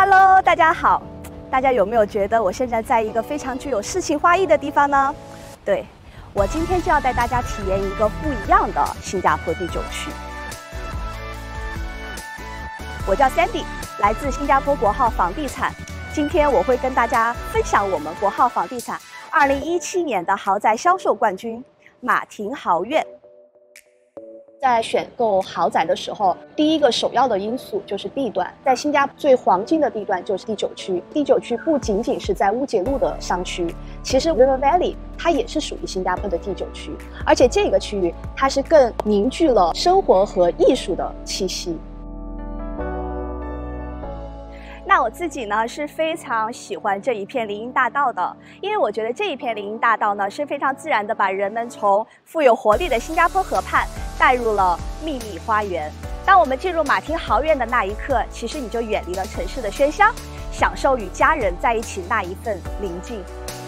Hello， 大家好。大家有没有觉得我现在在一个非常具有诗情画意的地方呢？对，我今天就要带大家体验一个不一样的新加坡第9区。我叫 Sandy， 来自新加坡国浩房地产。今天我会跟大家分享我们国浩房地产2017年的豪宅销售冠军马庭豪苑。在选购豪宅的时候，第一个首要的因素就是地段。在新加坡最黄金的地段就是第9区。第9区不仅仅是在乌节路的商区，其实 River Valley 它也是属于新加坡的第9区，而且这个区域它是更凝聚了生活和艺术的气息。那我自己呢是非常喜欢这一片林荫大道的，因为我觉得这一片林荫大道呢是非常自然的把人们从富有活力的新加坡河畔带入了秘密花园。当我们进入马庭豪苑的那一刻，其实你就远离了城市的喧嚣，享受与家人在一起那一份宁静。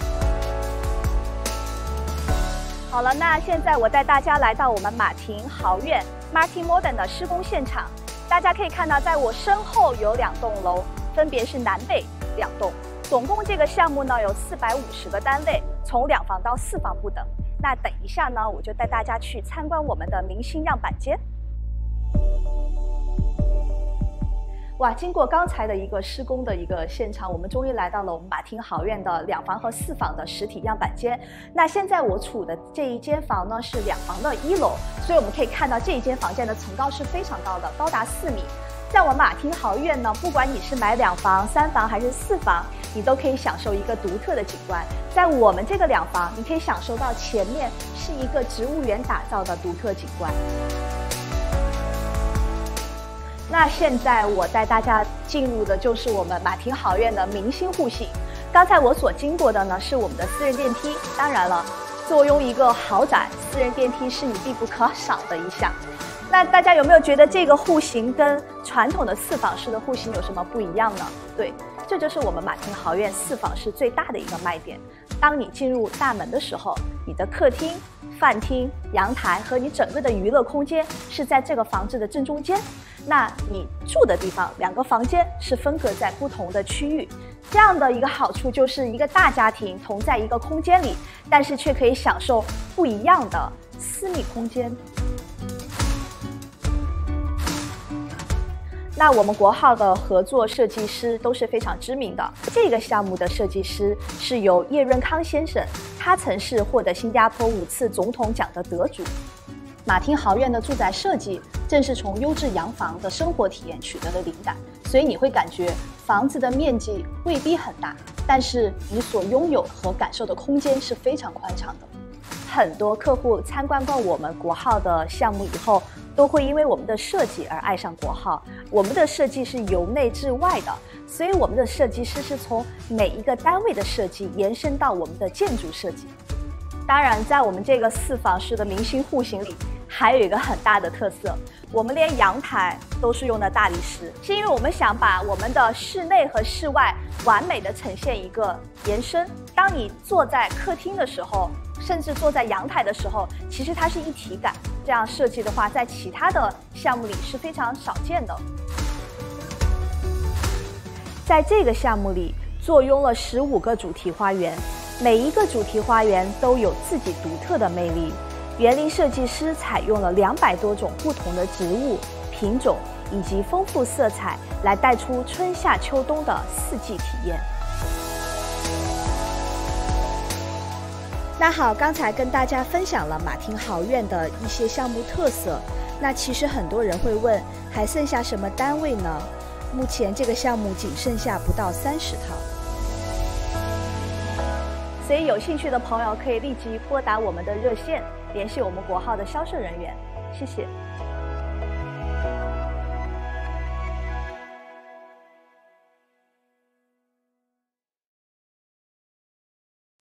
好了，那现在我带大家来到我们马庭豪苑 Martin Modern 的施工现场。大家可以看到，在我身后有2栋楼，分别是南北2栋。总共这个项目呢有450个单位，从2房到4房不等。那等一下呢，我就带大家去参观我们的明星样板间。哇，经过刚才的一个施工的一个现场，我们终于来到了我们马庭豪苑的2房和4房的实体样板间。那现在我处的这一间房呢是2房的1楼，所以我们可以看到这一间房间的层高是非常高的，高达4米。在我们马庭豪苑呢，不管你是买2房、3房还是4房，你都可以享受一个独特的景观。在我们这个2房，你可以享受到前面是一个植物园打造的独特景观。那现在我带大家进入的就是我们马庭豪苑的明星户型。刚才我所经过的呢是我们的私人电梯，当然了，坐拥一个豪宅，私人电梯是你必不可少的一项。那大家有没有觉得这个户型跟传统的4房式的户型有什么不一样呢？对，这就是我们马庭豪苑4房式最大的一个卖点。当你进入大门的时候，你的客厅、饭厅、阳台和你整个的娱乐空间是在这个房子的正中间。那你住的地方，2个房间是分隔在不同的区域。这样的一个好处就是一个大家庭同在一个空间里，但是却可以享受不一样的私密空间。那我们国浩的合作设计师都是非常知名的。这个项目的设计师是由叶润康先生，他曾是获得新加坡5次总统奖的得主。马庭豪苑的住宅设计正是从优质洋房的生活体验取得了灵感，所以你会感觉房子的面积未必很大，但是你所拥有和感受的空间是非常宽敞的。很多客户参观过我们国浩的项目以后，都会因为我们的设计而爱上国浩。我们的设计是由内至外的，所以我们的设计师是从每一个单位的设计延伸到我们的建筑设计。当然，在我们这个4房式的明星户型里，还有一个很大的特色，我们连阳台都是用的大理石，是因为我们想把我们的室内和室外完美的呈现一个延伸。当你坐在客厅的时候，甚至坐在阳台的时候，其实它是一体感。这样设计的话，在其他的项目里是非常少见的。在这个项目里，坐拥了15个主题花园，每一个主题花园都有自己独特的魅力。园林设计师采用了200多种不同的植物品种以及丰富色彩，来带出春夏秋冬的4季体验。那好，刚才跟大家分享了马庭豪苑的一些项目特色。那其实很多人会问，还剩下什么单位呢？目前这个项目仅剩下不到30套。所以有兴趣的朋友可以立即拨打我们的热线，联系我们国浩的销售人员。谢谢。